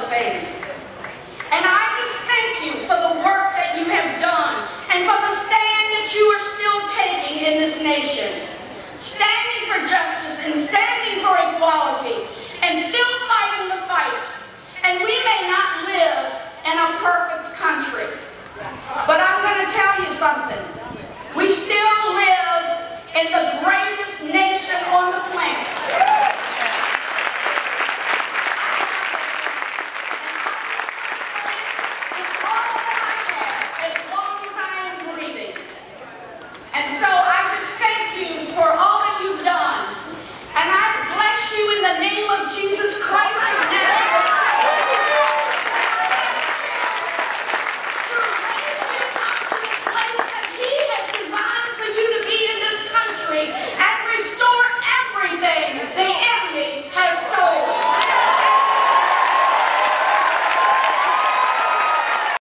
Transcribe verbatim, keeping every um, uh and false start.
faith. And I just thank you for the work that you have done and for the stand that you are still taking in this nation. Standing for justice and standing for equality and still fighting the fight. And we may not live in a perfect country, but I'm going to tell you something. We still live in the great